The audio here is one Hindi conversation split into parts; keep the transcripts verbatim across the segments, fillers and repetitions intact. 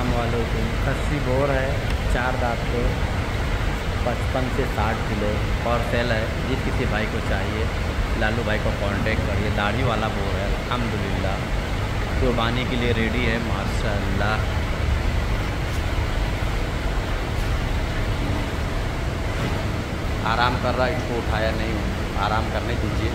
अस्सलाम वालेकुम। खस्सी बोर है, चार दांत पे, पचपन से साठ किलो और सेल है। जिस किसी भाई को चाहिए लालू भाई को कांटेक्ट करिए। दाढ़ी वाला बोर है, अल्हम्दुलिल्लाह कुर्बानी के लिए रेडी है माशाल्लाह। आराम कर रहा है, इसको उठाया नहीं, आराम करने दीजिए।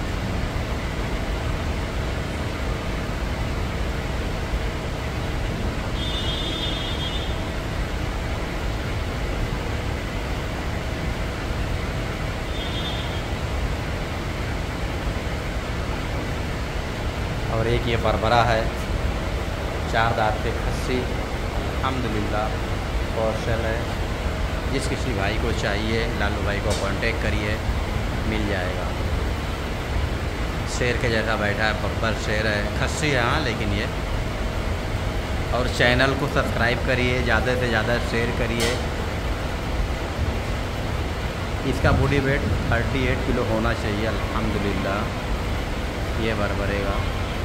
और एक ये बरबरा है, चार दांत पे खस्सी, अल्हम्दुलिल्लाह कौशल है। जिस किसी भाई को चाहिए लालू भाई को कांटेक्ट करिए, मिल जाएगा। शेर के जैसा बैठा है, बब्बर शेर है, खस्सी है हाँ लेकिन ये। और चैनल को सब्सक्राइब करिए, ज़्यादा से ज़्यादा शेयर करिए। इसका बॉडी वेट अड़तीस किलो होना चाहिए अल्हम्दुलिल्लाह। ये बरबरेगा।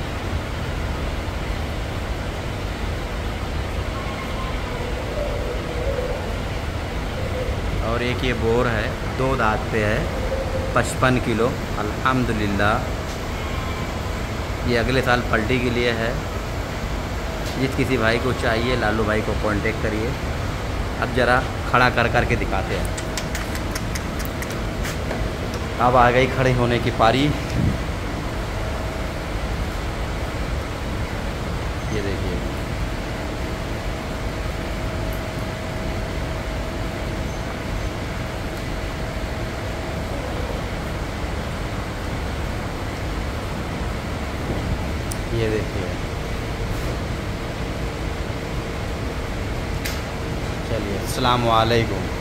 और एक ये बोर है, दो दांत पे है, पचपन किलो अल्हम्दुलिल्लाह। ये अगले साल पलटी के लिए है। जिस किसी भाई को चाहिए लालू भाई को कांटेक्ट करिए। अब ज़रा खड़ा कर कर के दिखाते हैं। अब आ गई खड़े होने की पारी। ये देखिए, ये देखिए। चलिए, अस्सलाम वालेकुम।